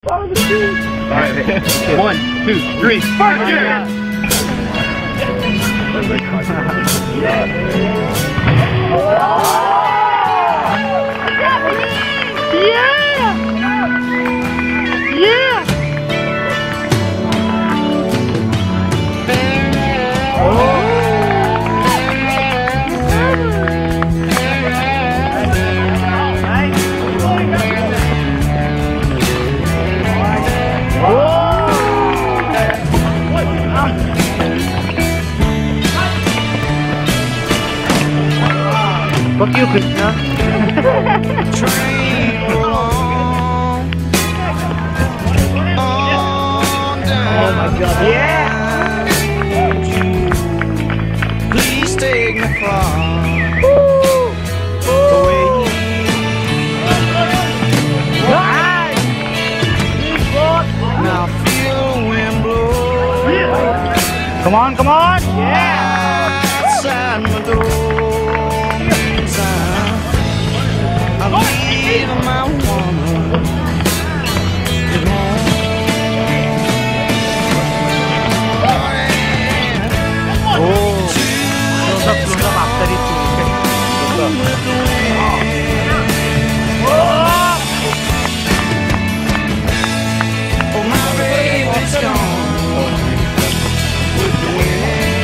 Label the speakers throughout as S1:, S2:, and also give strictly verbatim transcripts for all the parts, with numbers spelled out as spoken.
S1: Alright, one, two, three, five, yeah! Yeah! Fuck you, Krishna.
S2: Train along, on down.
S1: Oh my God. Yeah.
S2: Please take me far away. Now feel the wind blow.
S1: Come on, come on. Yeah.
S2: Outside my door. I'm leaving my woman at home.
S1: Oh, close up, close up after it.
S2: Oh, my baby's gone with the wind.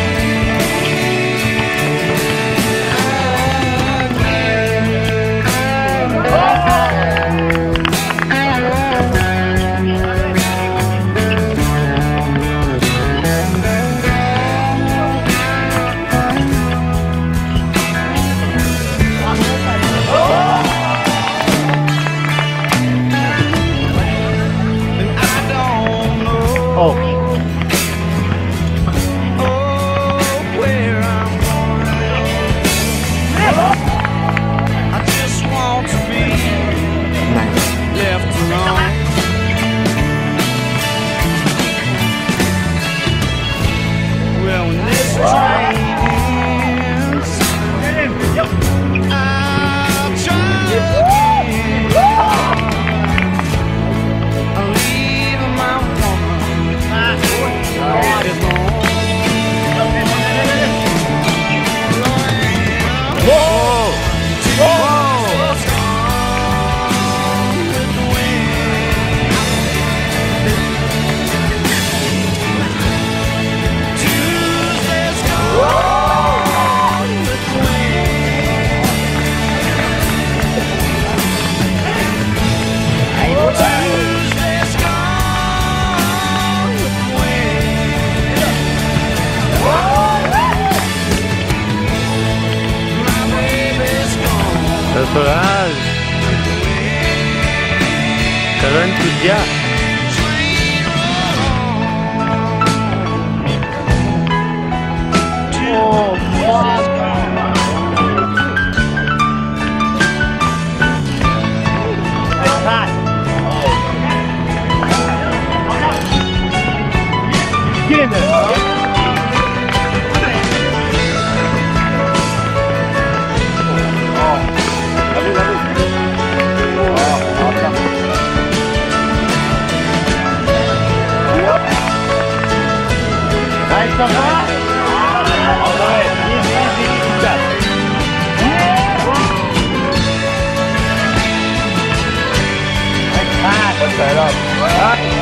S1: Oh.
S2: Oh, where I'm going, I just want to be left alone. Well, when this train ends, I'll try again. I'm leaving my woman at home.
S1: Whoa! Whoa! Natural. Keren kerja. Oh, fuck. It's hot. Get in there. Nice one, huh? All right, easy, easy, easy step. Nice pass. What's that up?